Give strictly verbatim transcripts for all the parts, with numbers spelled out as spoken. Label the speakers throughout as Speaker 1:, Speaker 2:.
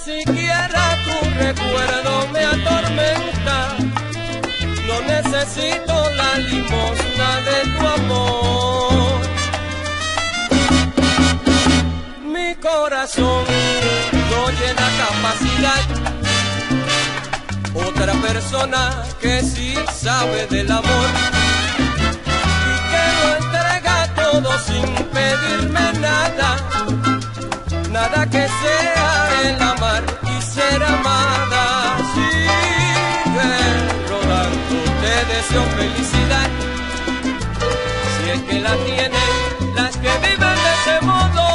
Speaker 1: siquiera tu recuerdo me atormenta. No necesito la limosna de tu amor. Mi corazón no llena capacidad. Otra persona que sí sabe del amor y que lo entrega todo sin pedirme nada. Nada que sea el amar y ser amada. Sigue rodando, te deseo felicidad. Si es que la tienen las que viven de ese modo.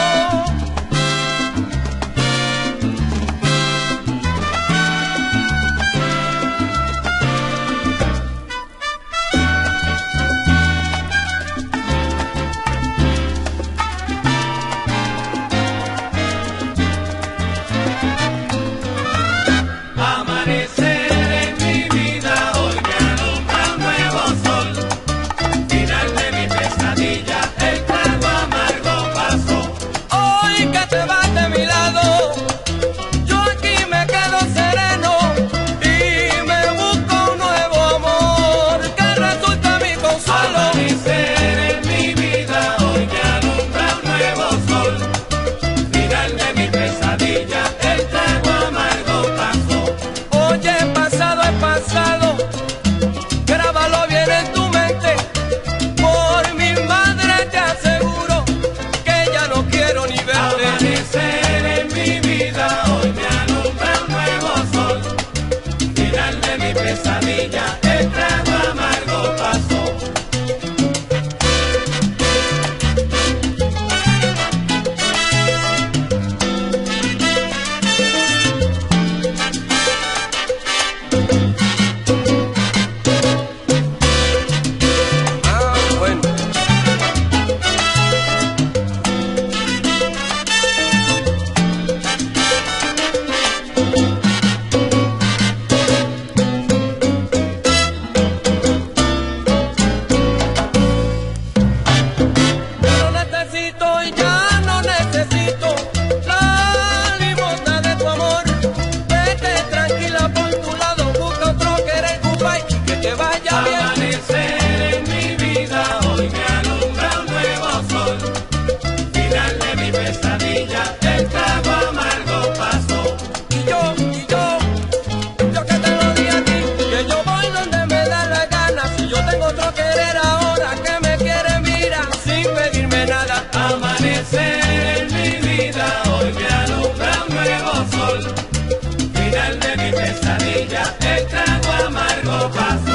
Speaker 2: Amanecer en mi vida, hoy me alumbra un nuevo sol. Final de mi pesadilla, el trago amargo pasó.